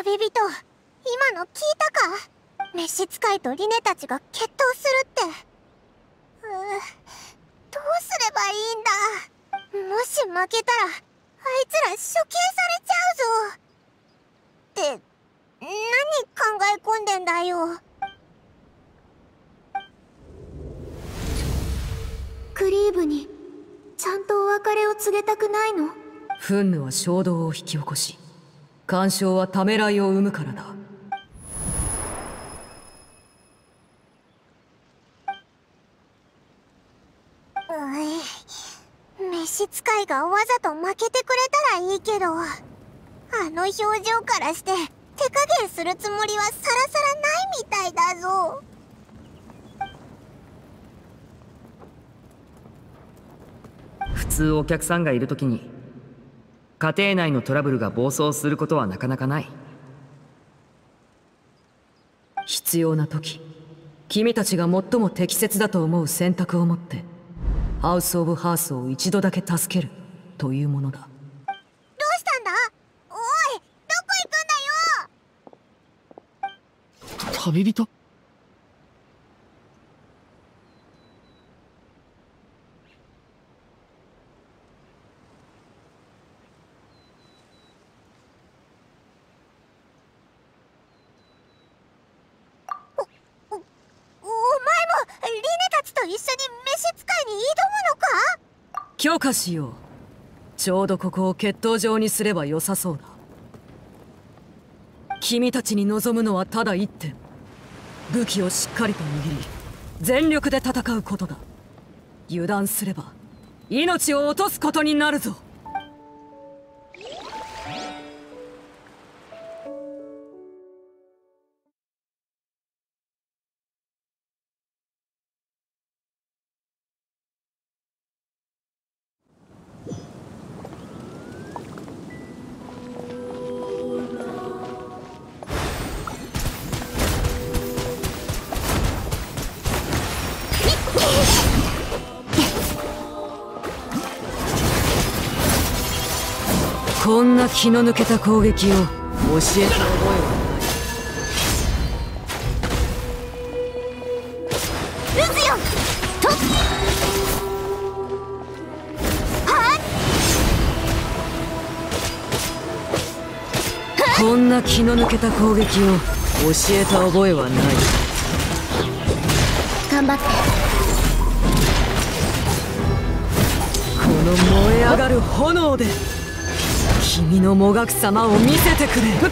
旅人、今の聞いたか？召使いとリネたちが決闘するって。どうすればいいんだ。もし負けたらあいつら処刑されちゃうぞ。って何考え込んでんだよ。クリーブにちゃんとお別れを告げたくないの？ 憤怒は衝動を引き起こし、干渉はためらいを生むからだ。 召使いがわざと負けてくれたらいいけど、あの表情からして手加減するつもりはさらさらないみたいだぞ。 普通お客さんがいるときに家庭内のトラブルが暴走することはなかなかない。 必要な時、君たちが最も適切だと思う選択を持ってハウス・オブ・ハースを一度だけ助けるというものだ。 どうしたんだ？おい、どこ行くんだよ。 旅人？ リネたちと一緒に召使いに挑むのか？ 許可しよう。ちょうどここを決闘場にすれば良さそうだ。君たちに望むのはただ一点。武器をしっかりと握り全力で戦うことだ。油断すれば命を落とすことになるぞ。こんな気の抜けた攻撃を教えた覚えはルズよとはっ。こんな気の抜けた攻撃を教えた覚えはない。 頑張って。 この燃え上がる炎で君のもがく様を見せてくれ。 こ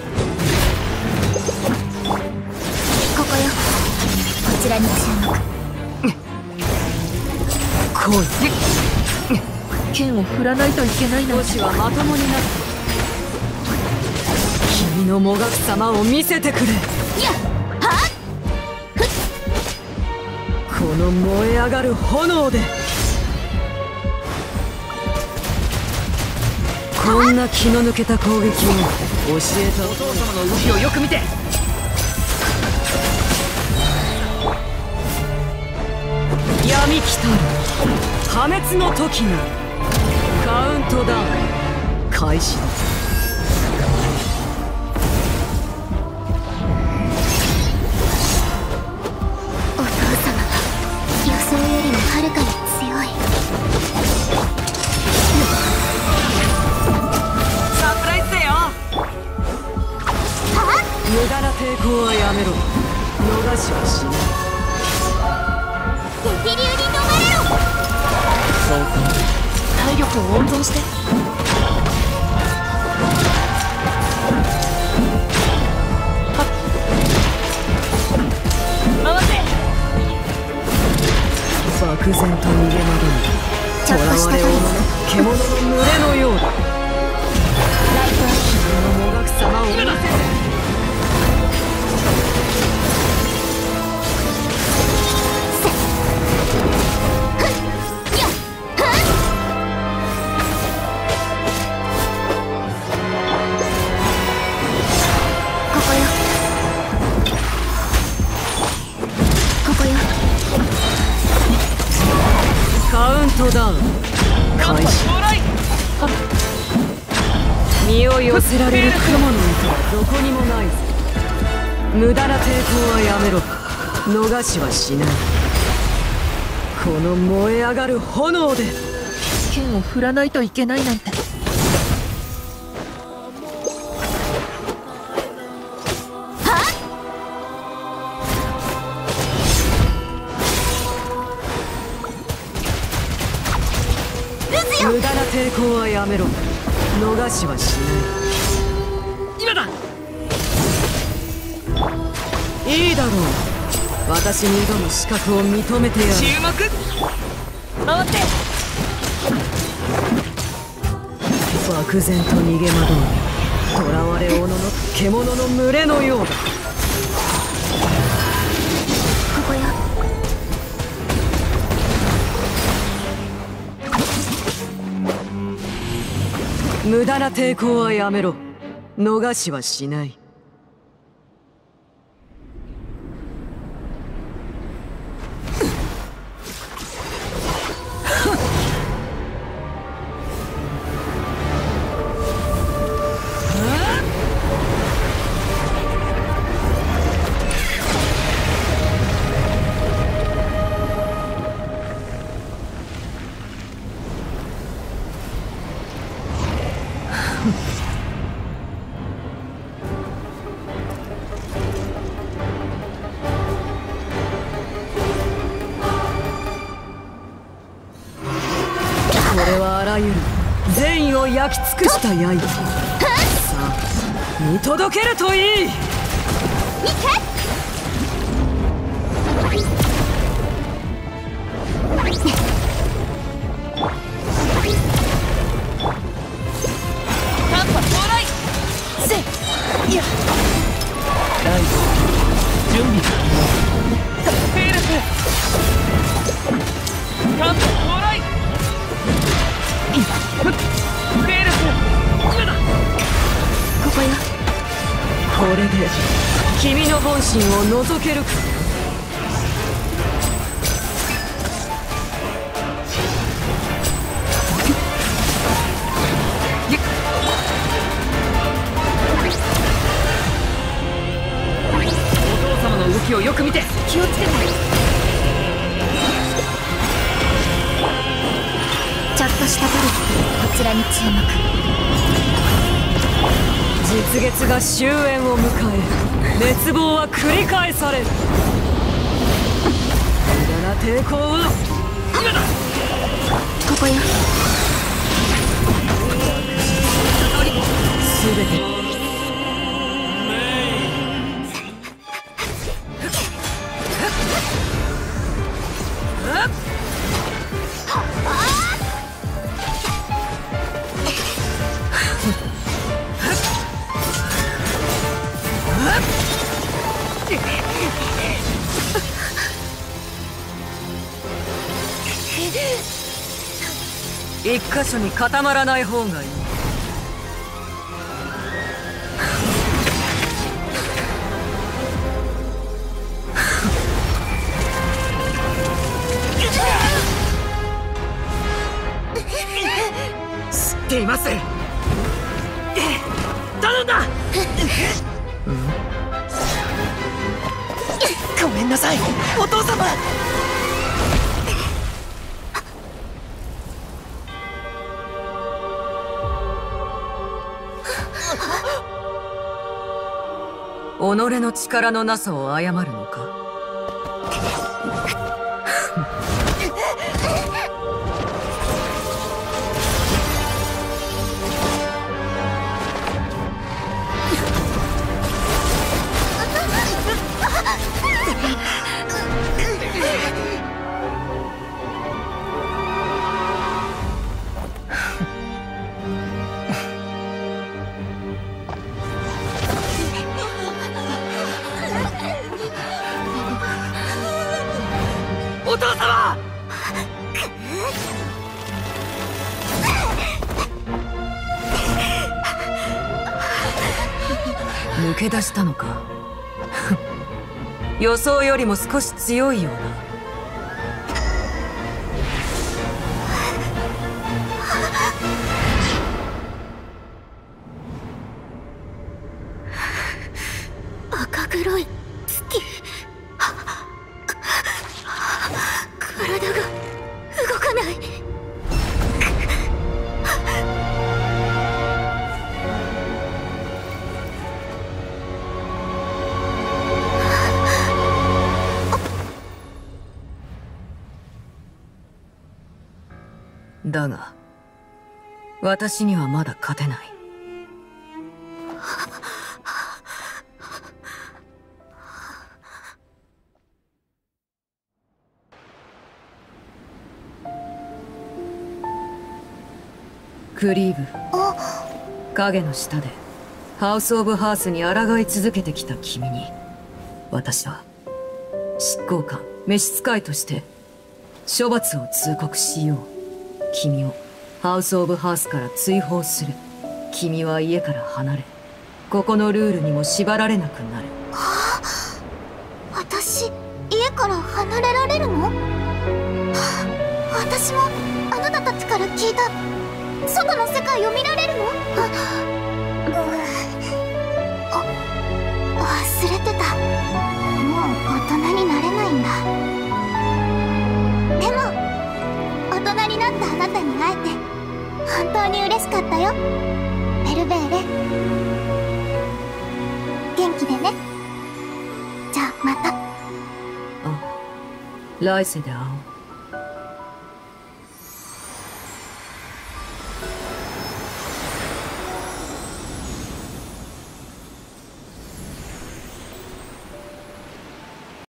こよ。こちらに注目。 来い。 剣を振らないといけないなんて。 少しはまともになって君のもがく様を見せてくれ。 やっはっ。 この燃え上がる炎でこんな気の抜けた攻撃を教えた。 お父様の動きをよく見て。 闇来たる破滅の時がカウントダウン開始だ。 お父様は予想よりもはるかに強い。 無駄な抵抗はやめろ。逃しはしない。 激流に逃れろ。 そうか。体力を温存して。 回って。 漠然と逃げ惑う囚われ者の獣の群れのようだ。 ライトアッ君のもがく様を見せて。カウントダウン開始。見身を寄せられる雲の糸はどこにもないぞ。無駄な抵抗はやめろ。逃しはしない。この燃え上がる炎で剣を振らないといけないなんて。 無駄な抵抗はやめろ。逃しはしない。 今だ。 いいだろう。私に挑む資格を認めてやる。 注目。回って。 漠然と逃げ惑う囚われおののく獣の群れのようだ。 ここよ。 無駄な抵抗はやめろ。逃しはしない。これはあらゆる善意を焼き尽くした刃。さあ見届けるといい。 ライト準備だ。 フェイルス。カンパ到来。フェイルス。今だ。 ここよ。 これで君の本心を覗けるか。 お父様の動きをよく見て。 気をつけて。ちょっとしたトリック、こちらに注目。 実月が終焉を迎え滅亡は繰り返される。無駄な抵抗は今だ。 ここよ。 全て一箇所に固まらない方がいい。 知っています。頼んだ。 ごめんなさい、お父様。 己の力のなさを謝るのか。 お父様。 抜け出したのか。予想よりも少し強いような。 体が動かない。 だが私にはまだ勝てない。クリーブ、影の下でハウス・オブ・ハースに抗い続けてきた君に、私は執行官召使いとして処罰を通告しよう。君をハウス・オブ・ハースから追放する。君は家から離れ、ここのルールにも縛られなくなる。 私、家から離れられるの？私もあなたたちから聞いた外の世界を見られるの？忘れてた。もう大人になれないんだ。でも大人になったあなたに会えて本当に嬉しかったよ、ベルベーレ。元気でね。じゃあまた。 来世で会おう。